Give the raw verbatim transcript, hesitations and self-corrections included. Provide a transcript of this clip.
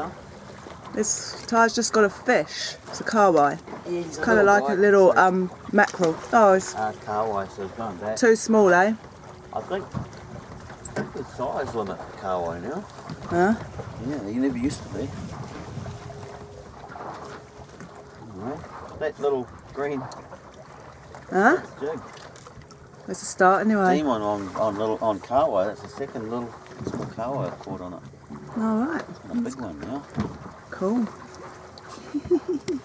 now. This Ty's just got a fish. It's a kahawai. Yeah, It's kind of like a little bite, um mackerel. Oh, it's uh, kahawai, so it's going back. too small, eh? I think, I think the size limit for kahawai now. Huh? Yeah, you never used to be. Alright, that little green Huh? jig. That's a start anyway. Team on, on, on little on kahawai, that's the second little small kahawai I've caught on it. All right. And a big one now. Cool.